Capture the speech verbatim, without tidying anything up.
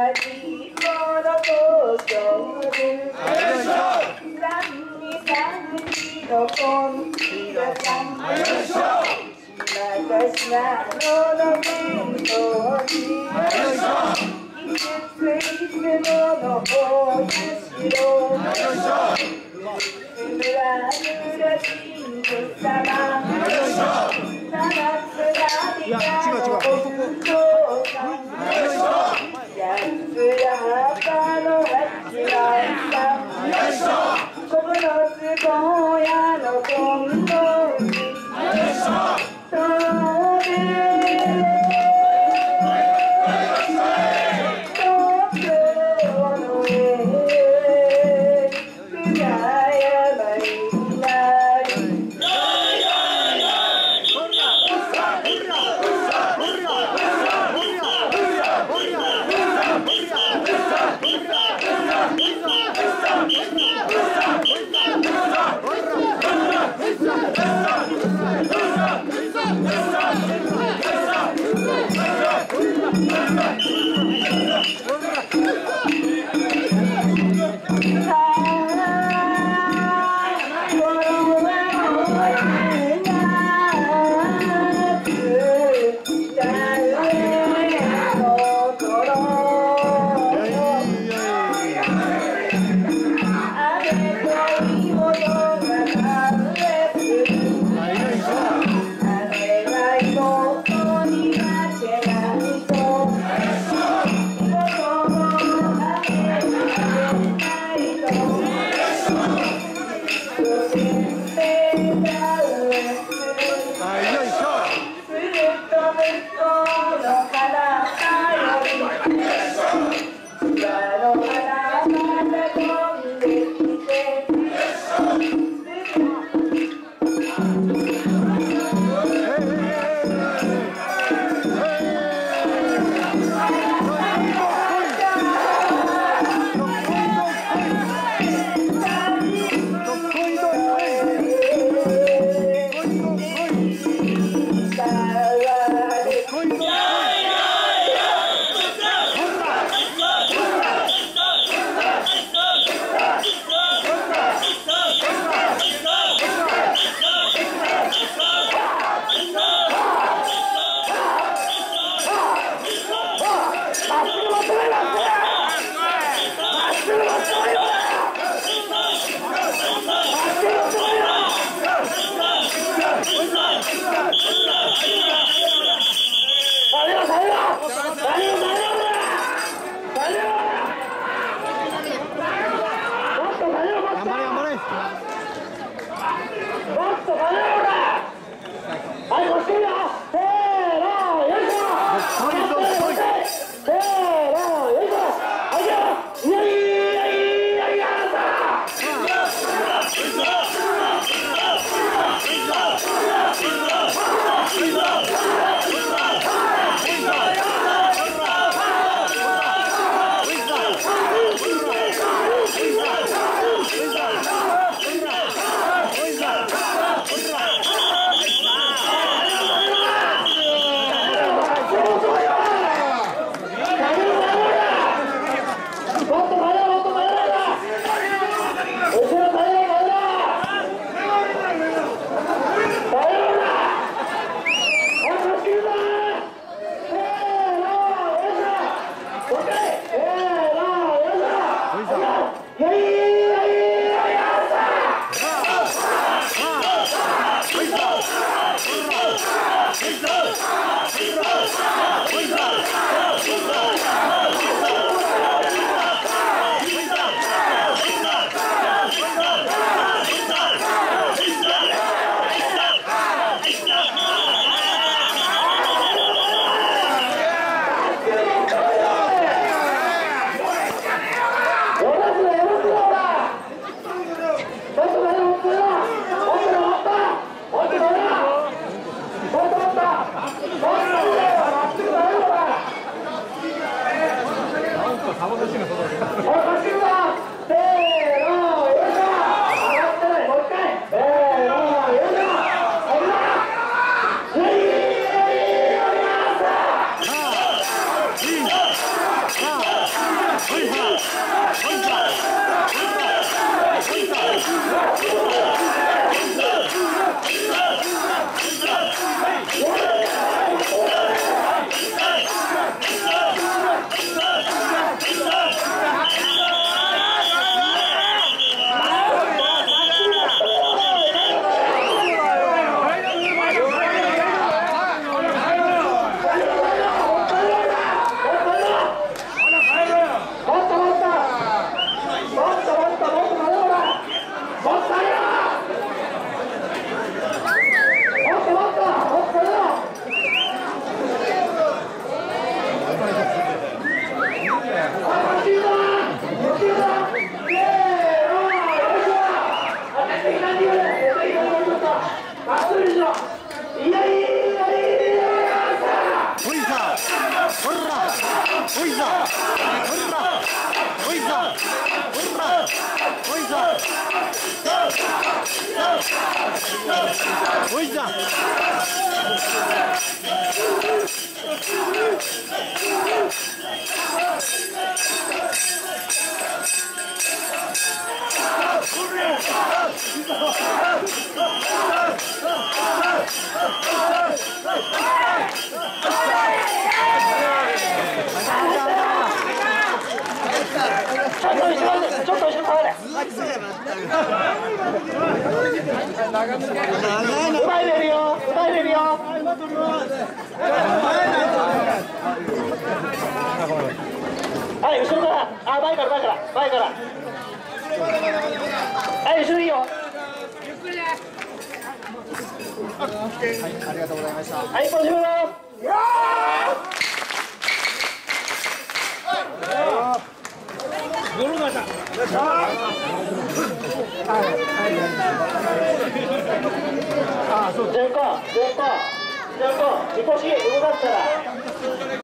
じこの東京で三に三にのコンビがさん私がのの弁当にいついつものお社ぬらぬら神父様七つがりがのお父さん八つや葉の八番さん九つ小屋の近藤に飛べもっと前出るよ、前出るよ。はい、後ろから、あ、前から、前から、前から。はい、後ろいいよ。ゆっくりね。はい、ありがとうございました。はい、ポジブロ。ゴロガタ。よっしゃ。あ、そう。じゃんこ、じゃんこ、じゃんこ、みこし動かしたら。